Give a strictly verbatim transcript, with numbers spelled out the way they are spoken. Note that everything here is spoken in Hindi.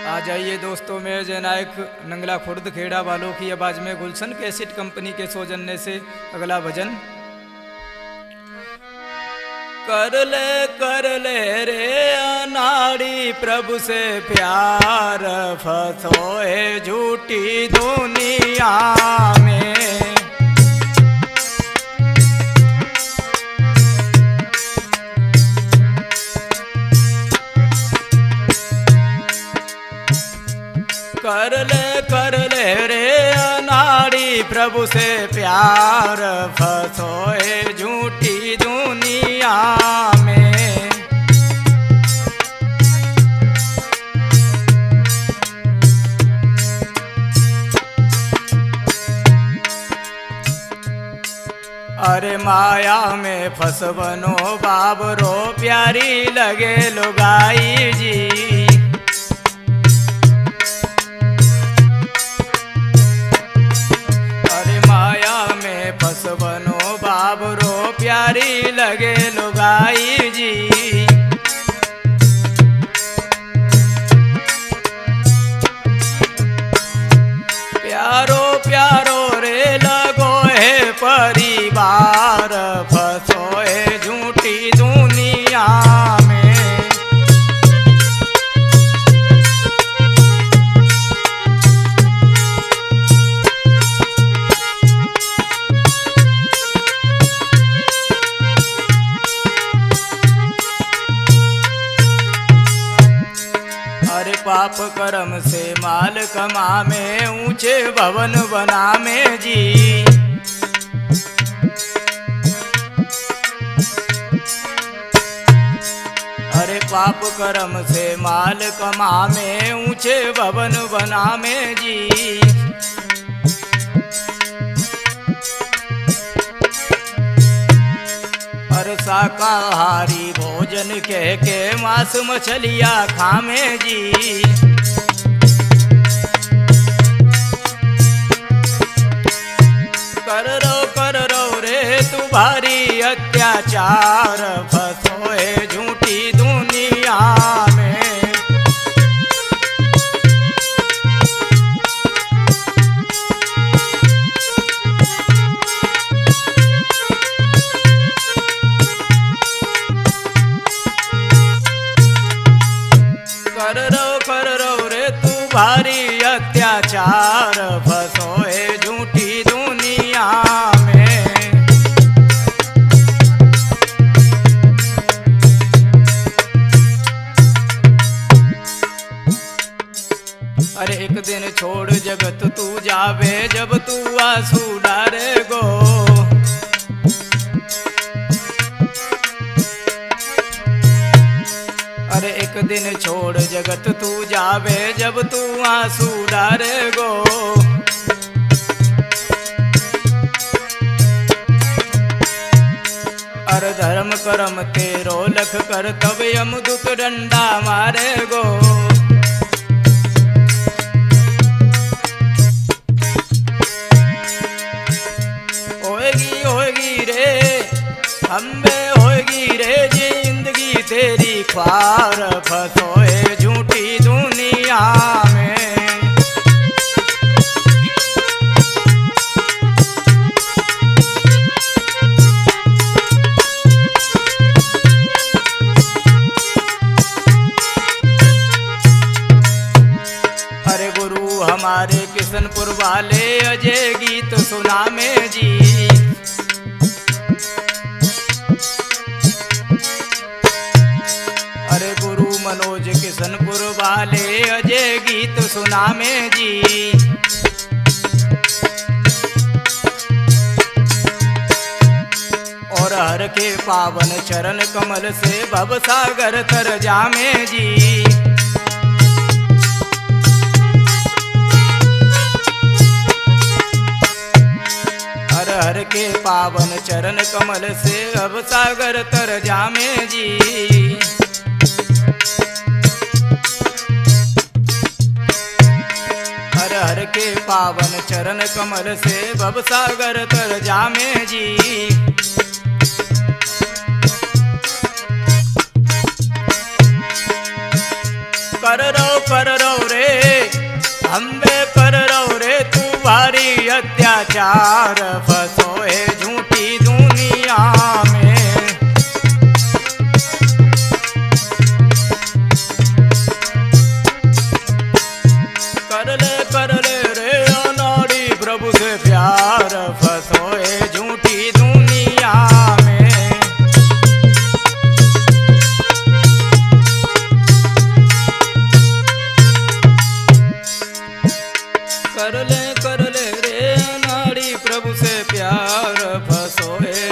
आ जाइए दोस्तों, मैं जय नायक नंगला खुर्द खेड़ा वालों की आवाज में गुलशन कैसेट कंपनी के सौजन्य से अगला भजन। कर ले कर ले रे अनाड़ी प्रभु से प्यार, फसोए झूठी दुनिया में। कर ले कर ले रे अनाड़ी प्रभु से प्यार, फसोए झूठी दुनिया में। अरे माया में फसवनो बाबरो, प्यारी लगे लुगाई जी। फसवनो बाबरो, प्यारी लगे लुगाई जी। प्यारो प्यारो रे लगो है परिवार, फसोए झूठी दुनिया में। पाप कर्म से माल कमा में, ऊंचे भवन बना में जी। अरे पाप कर्म से माल कमा में, ऊंचे भवन बना में जी। और शाकाहारी भोजन कह के मांस मछलिया खामे जी। कर रो कर रो रे तू भारी अत्याचार, फसोए झूठी दुनिया में। कर रो कर रो रे तू भारी अत्याचार, फसोए झूठी दुनिया में। अरे एक दिन छोड़ जगत तू जावे, जब तू आंसू डारे गो। अरे एक दिन छोड़ जगत तू जावे, जब तू आंसू डारे गो। अरे धर्म कर्म तेरो लख कर, तब यमदूत डंडा मारे गो। होएगी होएगी रे अम्बे, होएगी रे जिंदगी तेरी ख्वार, फसोए झूठी दुनिया में। अरे गुरु हमारे किशनपुर वाले, अजय गीत सुना में जी। अरे गुरु मनोज किशनपुर वाले, अजय गीत सुना में जी। और हर के पावन चरण कमल से, भव सागर तर जामे जी। हर हर के पावन चरण कमल से, भव सागर तर जामे जी। हर हर के पावन चरण कमल से, भव सागर तर जामे जी। कर रो कर रो रे अम्बे कर रो रे तू भारी अत्याचार फसोए झूठी दुनिया में। कर ले कर ले रे अनाड़ी प्रभु से प्यार फसोए झूठी दुनिया में। कर ले कर ले रे अनाड़ी प्रभु से प्यार फसोए